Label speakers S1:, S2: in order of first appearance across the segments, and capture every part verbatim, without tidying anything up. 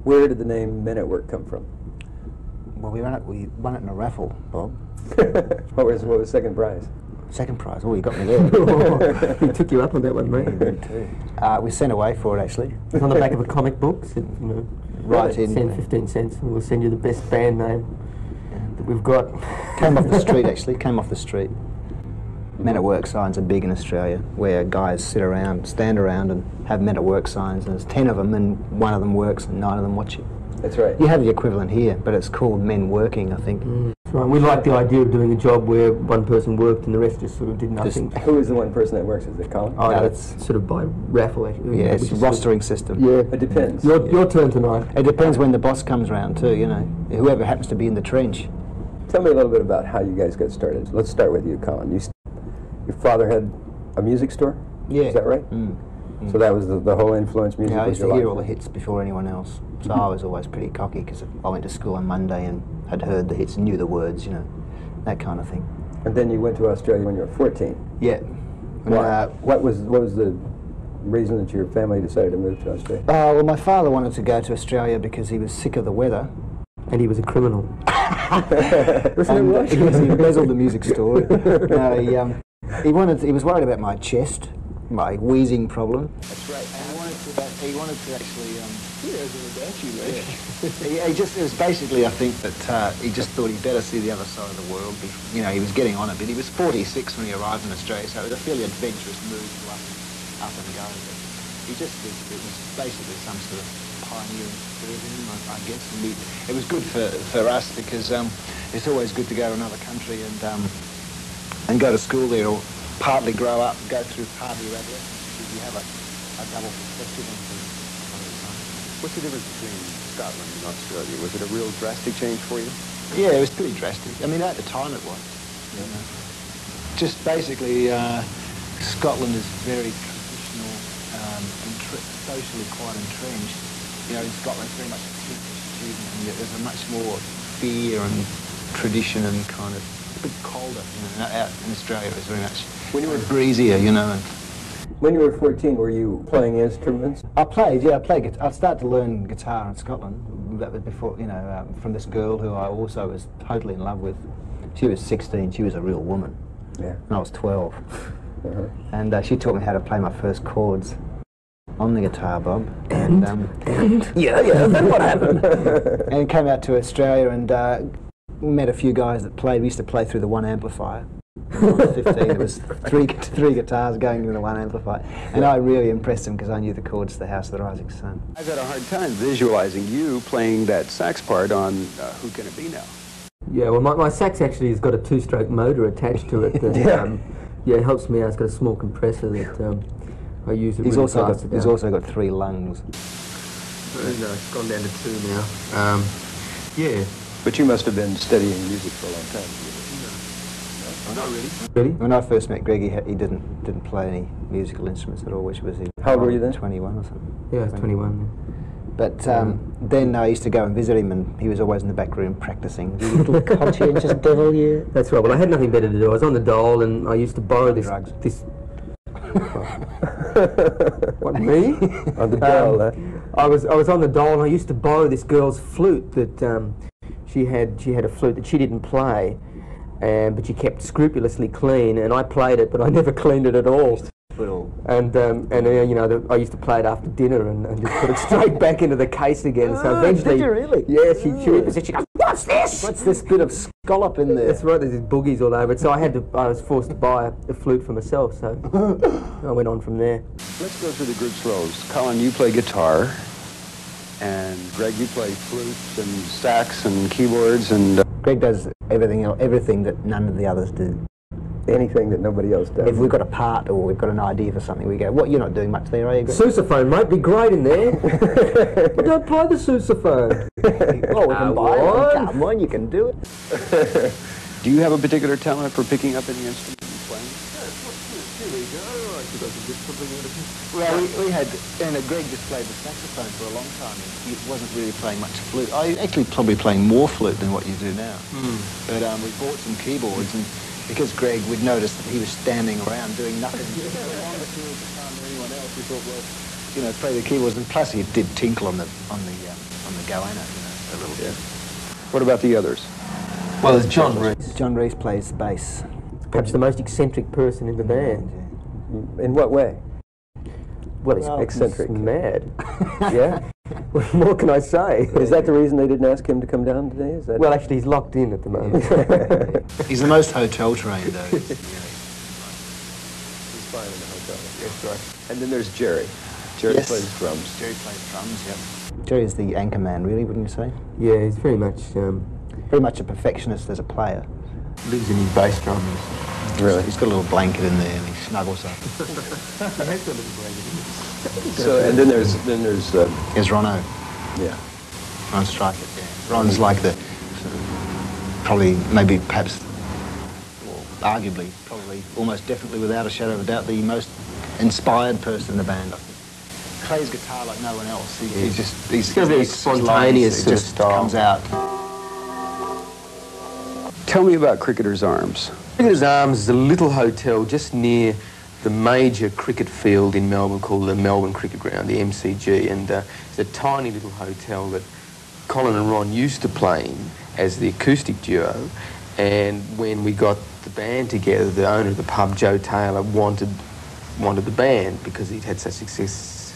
S1: Where did the name Men at Work come from?
S2: Well, we won it, we won it in a raffle, Bob.
S1: what was what was second prize?
S2: Second prize. Oh, you got me there.
S3: He took you up on that one, mate.
S2: Yeah, too. Uh, we sent away for it, actually.
S3: It's on the back of a comic book. So, you know,
S2: right in.
S3: Send fifteen cents, and we'll send you the best band name that we've got.
S2: Came off the street, actually. Came off the street. Men at Work signs are big in Australia, where guys sit around, stand around, and have Men at Work signs. And there's ten of them, and one of them works, and nine of them watch it.
S1: That's right.
S2: You have the equivalent here, but it's called Men Working, I think.
S3: Mm. That's right. We like the idea of doing a job where one person worked and the rest just sort of did nothing.
S1: Just, who is the one person that works? Is it Colin?
S3: Oh, no, it's sort of by raffle, actually.
S2: Yeah, it's a rostering system.
S3: Yeah.
S1: It depends.
S3: Your,
S1: yeah.
S3: your turn tonight.
S2: It depends when the boss comes round, too, you know. Whoever happens to be in the trench.
S1: Tell me a little bit about how you guys got started. Let's start with you, Colin. You Your father had a music store?
S2: Yeah.
S1: Is that right?
S2: Mm. Mm.
S1: So that was the, the whole influence music
S2: Yeah, I
S1: was
S2: used to
S1: your
S2: hear
S1: life?
S2: all the hits before anyone else. So I was always pretty cocky because I went to school on Monday and had heard the hits and knew the words, you know, that kind of thing.
S1: And then you went to Australia when you were fourteen?
S2: Yeah.
S1: Why?
S2: Uh,
S1: what was what was the reason that your family decided to move to Australia?
S2: Uh, well, my father wanted to go to Australia because he was sick of the weather.
S3: And he was a criminal.
S1: Listen,
S2: and,
S1: it
S2: uh,
S1: was.
S2: he, was, he embezzled the music store. No, he, um, he wanted. He was worried about my chest, my wheezing problem. That's right. And he wanted to. Uh, he wanted to actually. Um, yeah, about you, mate. he, he just. It was basically, I think, that uh, he just thought he'd better see the other side of the world. You know, he was getting on a bit. He was forty-six when he arrived in Australia, so it was a fairly adventurous move to up, up and go. But he just. It, it was basically some sort of pioneering spirit in him, I, I guess. And we, it was good for for us because um, it's always good to go to another country and um, and go to school there, or partly grow up, go through partly adolescence, because you have a, a double perspective on things.
S4: What's the difference between Scotland and Australia? Was it a real drastic change for you?
S2: Yeah, it was pretty drastic. I mean, at the time it was. You know. Just basically, uh, Scotland is very traditional um, and socially quite entrenched. You know, in Scotland it's very much a teacher student, and there's a much more fear and tradition and kind of a bit colder. You know, out in Australia it was very much when you were breezier, you know. And
S1: when you were fourteen, were you playing instruments?
S2: I played, yeah, I played. I started to learn guitar in Scotland. That was before, you know, um, from this girl who I also was totally in love with. She was sixteen. She was a real woman.
S1: Yeah.
S2: And I was twelve.
S1: Uh-huh.
S2: And uh, she taught me how to play my first chords on the guitar, Bob. And, um, yeah, yeah, that's what happened. And came out to Australia and uh, met a few guys that played. We used to play through the one amplifier. When I was fifteen, there was three three guitars going in the one amplifier, and I really impressed them because I knew the chords to the House of the Rising Sun.
S4: I've had a hard time visualizing you playing that sax part on uh, Who Can It Be Now?
S3: Yeah, well, my, my sax actually has got a two-stroke motor attached to it. That,
S1: yeah.
S3: Um, yeah, it helps me out. It's got a small compressor that um, I use. It
S2: He's
S3: really
S2: also
S3: fast
S2: got,
S3: to
S2: he's
S3: go.
S2: also got three lungs.
S3: No, it's gone down to two now. Um, yeah.
S1: But you must have been studying music for a long time.
S3: Oh, not really. Really?
S2: When I first met Greg, he, ha he didn't didn't play any musical instruments at all, which was he.
S1: How old were you then?
S2: twenty-one or something.
S3: Yeah, I was twenty-one.
S2: But um, then I used to go and visit him, and he was always in the back room practicing. You little conscientious devil, you.
S3: That's right. Well, I had nothing better to do. I was on the dole, and I used to borrow this.
S2: Drugs.
S3: This. What, me?
S1: On the dole,
S3: um, I was I was on the dole, and I used to borrow this girl's flute that um, she had. She had a flute that she didn't play, um, but she kept scrupulously clean, and I played it, but I never cleaned it at all. And um, and uh, you know, the, I used to play it after dinner and, and just put it straight back into the case again. So
S2: Oh,
S3: eventually,
S2: did you really?
S3: Yeah, she she repossessed. She goes, "What's this?
S2: What's this bit of scallop in there?"
S3: That's right. There's these boogies all over it. So I had to. I was forced to buy a, a flute for myself. So I went on from there.
S4: Let's go through the group's roles. Colin, you play guitar, and Greg, you play flutes and sax and keyboards, and uh,
S2: Greg does everything else, everything that none of the others do.
S1: Anything that nobody else does.
S2: If we've got a part or we've got an idea for something, we go, "What? You're not doing much there, are you?" Greg?"
S3: Sousaphone, mate, be great in there. But don't play the sousaphone.
S2: Oh, we can
S3: Uh,
S2: buy
S3: what?
S2: it. Come on, you can do it.
S4: do you have a particular talent for picking up any instrument and playing?
S2: Well, we, we had, and uh, Greg just played the saxophone for a long time. He wasn't really playing much flute. I actually probably playing more flute than what you do now.
S3: Mm.
S2: But um, we bought some keyboards, and because Greg would notice that he was standing around doing nothing longer period of time than anyone else, we thought, well, you know, play the keyboards, and plus he did tinkle on the on the um, on the goanna, you know, a little bit.
S4: What about the others?
S3: Well, there's John Reese.
S2: John Reese plays bass.
S3: Perhaps the most eccentric person in the band.
S1: In what way?
S3: Well, he's
S2: Well,
S1: eccentric.
S3: he's mad.
S1: Yeah?
S3: What more can I say?
S1: Is that the reason they didn't ask him to come down today? Is that
S3: Well, actually, he's locked in at the moment.
S2: He's the most hotel trained, though.
S1: He's fine in the hotel. That's right. And then there's Jerry. Jerry
S2: Yes.
S1: plays drums.
S2: Jerry plays drums, yep. Jerry's the anchor man, really, wouldn't you say?
S3: Yeah, he's very much um,
S2: Very much a perfectionist as a player.
S3: lives in his bass drums.
S1: Really?
S2: He's got a little blanket in there and he snuggles up.
S1: So, and then there's, then there's, uh,
S2: Here's Rono.
S1: yeah.
S2: Ron Strikett, yeah. Ron's like the, sort of, probably, maybe, perhaps, well, arguably, probably, almost definitely, without a shadow of a doubt, the most inspired person in the band, I think. Plays guitar like no one else. He, he's just, he's,
S3: He's got a very
S2: his
S3: spontaneous
S2: lines,
S3: sort
S2: it
S3: of
S2: just
S3: style.
S2: comes out.
S4: Tell me about Cricketer's Arms.
S3: Cricketer's Arms is a little hotel just near the major cricket field in Melbourne called the Melbourne Cricket Ground, the M C G, and uh, it's a tiny little hotel that Colin and Ron used to play in as the acoustic duo, and when we got the band together, the owner of the pub, Joe Taylor, wanted wanted the band because he'd had such success,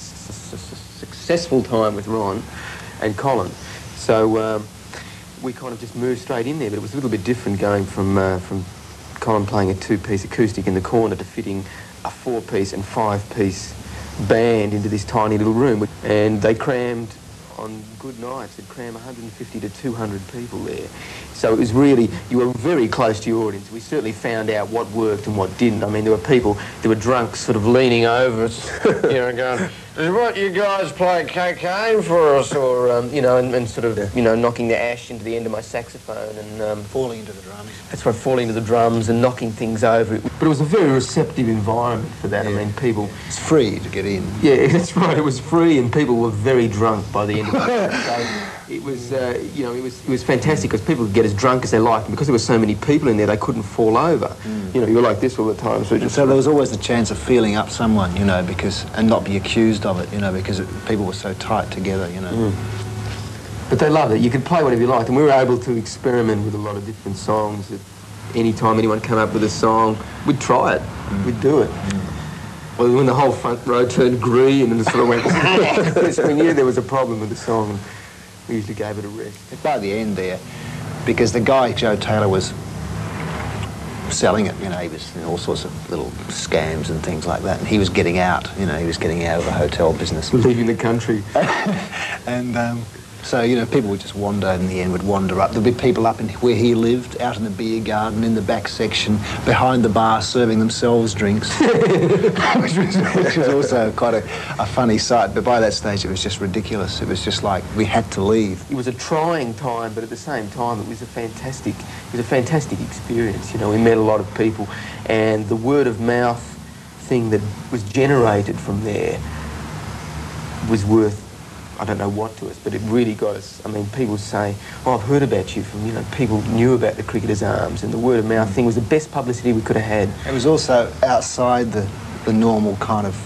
S3: successful time with Ron and Colin. So um, we kind of just moved straight in there, but it was a little bit different going from uh, from Colin playing a two-piece acoustic in the corner to fitting a four-piece and five-piece band into this tiny little room. And they crammed, on good nights, they'd cram one hundred fifty to two hundred people there. So it was really, you were very close to your audience. We certainly found out what worked and what didn't. I mean, there were people, there were drunks sort of leaning over us, you know, going, "Is what you guys play cocaine for us?" Or, um, you know, and, and sort of, you know, knocking the ash into the end of my saxophone and... Um,
S2: Falling into the drums.
S3: That's right, falling to the drums and knocking things over. But it was a very receptive environment for that.
S2: Yeah.
S3: I mean, people...
S2: It's free to get in.
S3: Yeah, that's right. It was free, and people were very drunk by the end of it. So it was, uh, you know, it was it was fantastic because people could get as drunk as they liked, and because there were so many people in there, they couldn't fall over. Mm. You know, you were like this all the time. So,
S2: And
S3: just
S2: so there was always the chance of feeling up someone, you know, because and not be accused of it, you know, because it, people were so tight together, you know.
S3: Mm. But they loved it. You could play whatever you liked, and we were able to experiment with a lot of different songs. That any time anyone came up with a song, we'd try it. Mm. We'd do it. Mm. Well, when the whole front row turned green and it sort of went, because we knew there was a problem with the song, and we usually gave it a rest.
S2: By the end there, because the guy, Joe Taylor, was selling it, you know, he was in all sorts of little scams and things like that, and he was getting out, you know, he was getting out of the hotel business.
S3: Leaving the country.
S2: And um, so, you know, people would just wander, in the end would wander up. There'd be people up in where he lived, out in the beer garden, in the back section, behind the bar, serving themselves drinks, which, was, which was also quite a, a funny sight. But by that stage, it was just ridiculous. It was just like, we had to leave.
S3: It was a trying time, but at the same time, it was a fantastic, it was a fantastic experience. You know, we met a lot of people, and the word of mouth thing that was generated from there was worth, I don't know what to us, but it really got us. I mean, people say, "Oh, I've heard about you from," you know, people knew about the Cricketer's Arms, and the word of mouth thing was the best publicity we could have had.
S2: It was also outside the, the normal kind of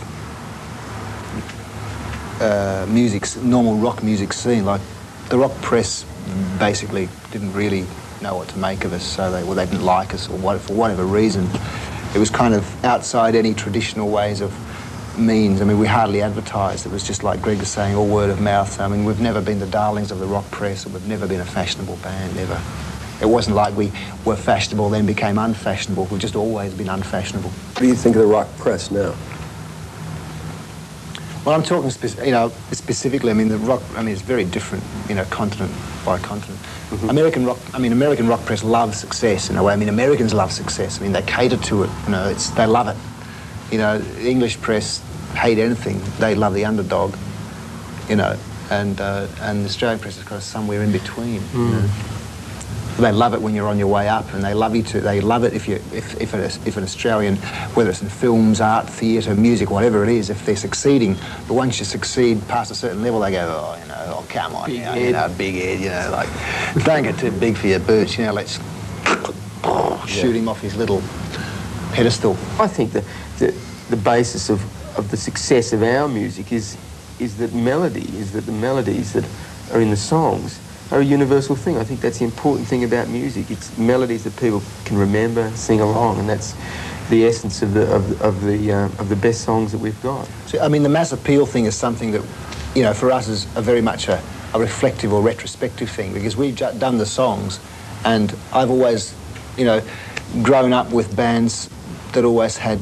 S2: uh, music, normal rock music scene. Like, the rock press basically didn't really know what to make of us, so they, well, they didn't like us, or what, for whatever reason. It was kind of outside any traditional ways of means. I mean, we hardly advertised. It was just like Greg was saying, all word of mouth. I mean, we've never been the darlings of the rock press, and we've never been a fashionable band, never. It wasn't like we were fashionable, then became unfashionable. We've just always been unfashionable.
S1: What do you think of the rock press now?
S2: Well, I'm talking, speci you know, specifically, I mean, the rock, I mean, it's very different, you know, continent by continent. Mm-hmm. American rock, I mean, American rock press loves success in a way. I mean, Americans love success. I mean, they cater to it, you know, it's, they love it. You know, the English press hate anything. They love the underdog, you know, and uh, and the Australian press is kind of somewhere in between. Mm. You know? They love it when you're on your way up, and they love you to. They love it if you if if, an, if an Australian, whether it's in films, art, theatre, music, whatever it is, if they're succeeding. But once you succeed past a certain level, they go, oh, you know, oh, come on,
S3: big
S2: you know,
S3: head.
S2: you know, big head, you know, like, don't get too big for your boots, you know, let's yeah. shoot him off his little pedestal.
S3: I think that the, the basis of, of the success of our music is is that melody, is that the melodies that are in the songs are a universal thing. I think that's the important thing about music. It's melodies that people can remember, sing along, and that's the essence of the of, of the uh, of the best songs that we've got.
S2: So, I mean, the mass appeal thing is something that, you know, for us is a very much a, a reflective or retrospective thing, because we've ju done the songs, and I've always, you know, grown up with bands that always had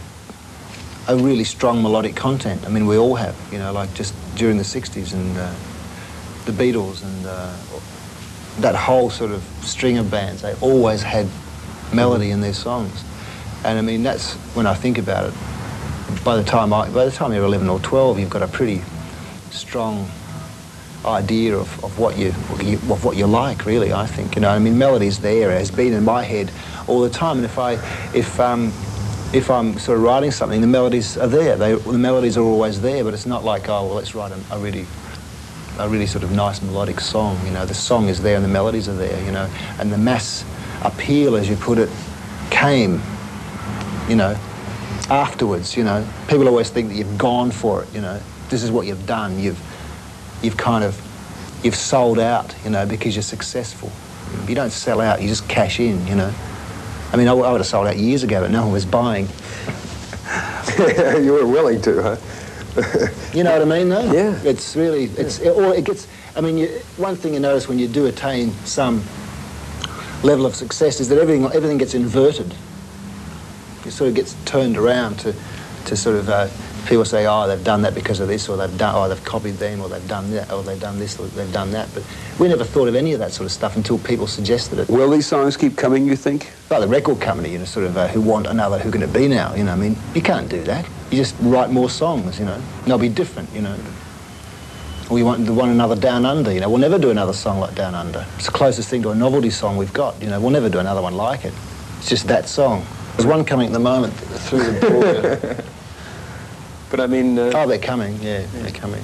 S2: a really strong melodic content. I mean, we all have, you know, like just during the sixties and uh, the Beatles and uh, that whole sort of string of bands, they always had melody in their songs. And I mean, that's, when I think about it, by the time I, by the time you're eleven or twelve, you've got a pretty strong idea of, of what you, of what you like, really, I think. You know, I mean, melody's there, it has been in my head all the time, and if I, if, um, if I'm sort of writing something, the melodies are there. They, the melodies are always there, but it's not like, oh, well, let's write a, a really, a really sort of nice melodic song. You know, the song is there and the melodies are there. You know, and the mass appeal, as you put it, came, you know, afterwards. You know, people always think that you've gone for it. You know, this is what you've done. You've, you've kind of, you've sold out. You know, because you're successful. You don't sell out. You just cash in. You know. I mean, I, I would have sold out years ago, but no one was buying.
S1: You were willing to, huh?
S2: You know what I mean, though?
S1: Yeah.
S2: It's really, it's, it, or it gets, I mean, you, one thing you notice when you do attain some level of success is that everything, everything gets inverted. It sort of gets turned around to, to sort of, uh, people say, oh, they've done that because of this, or they've done, oh, they've copied them, or they've done that, or they've done this, or they've done that. But we never thought of any of that sort of stuff until people suggested it.
S4: Will these songs keep coming, you think?
S2: Well, the record company, you know, sort of, uh, who want another Who Can It Be Now, you know, I mean, you can't do that. You just write more songs, you know, and they'll be different, you know. We want, want another Down Under, you know, we'll never do another song like Down Under. It's the closest thing to a novelty song we've got, you know, we'll never do another one like it. It's just that song. There's one coming at the moment through the door.
S4: But I mean... Uh,
S2: oh, they're coming, yeah, they're coming.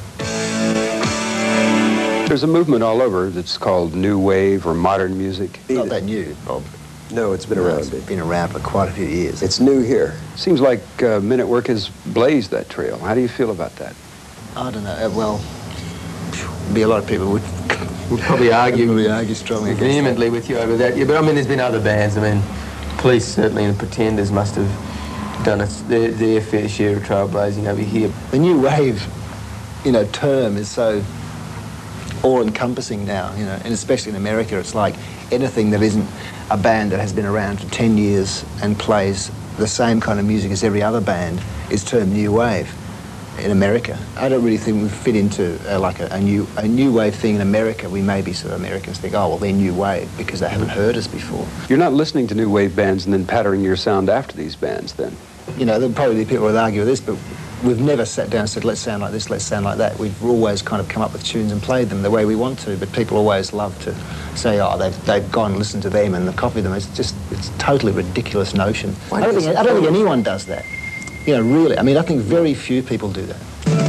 S4: There's a movement all over that's called new wave or modern music.
S2: Not that new, Bob.
S1: No, it's been
S2: No,
S1: around.
S2: it's been around for quite a few years.
S1: It's new here.
S4: Seems like uh, Men at Work has blazed that trail. How do you feel about that?
S2: I don't know, uh, well, be a lot of people would...
S3: We'll probably argue,
S2: probably argue strongly against
S3: vehemently with you over that. Yeah, but I mean, there's been other bands. I mean, Police certainly and Pretenders must have done a, their, their fair share of trailblazing over here.
S2: The new wave, you know, term is so all-encompassing now, you know, and especially in America, it's like anything that isn't a band that has been around for ten years and plays the same kind of music as every other band is termed new wave in America. I don't really think we fit into uh, like a, a new a new wave thing in America. We maybe sort of Americans think, oh, well, they're new wave because they haven't heard us before.
S4: You're not listening to new wave bands and then patterning your sound after these bands, then?
S2: You know, there'll probably be people who would argue with this, but we've never sat down and said, let's sound like this, let's sound like that. We've always kind of come up with tunes and played them the way we want to, but people always love to say, oh, they've, they've gone and listened to them and copied them. It's just, it's a totally ridiculous notion. I don't, think, I don't think anyone does that. You know, really. I mean, I think very few people do that.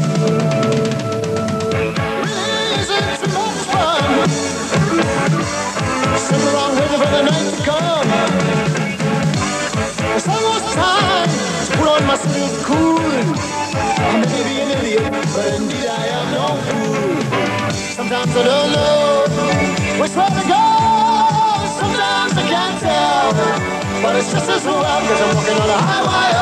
S5: Cool. I may be an idiot, but indeed I am no fool. Sometimes I don't know which way to go. Sometimes I can't tell, but it's just as well because I'm walking on a highway.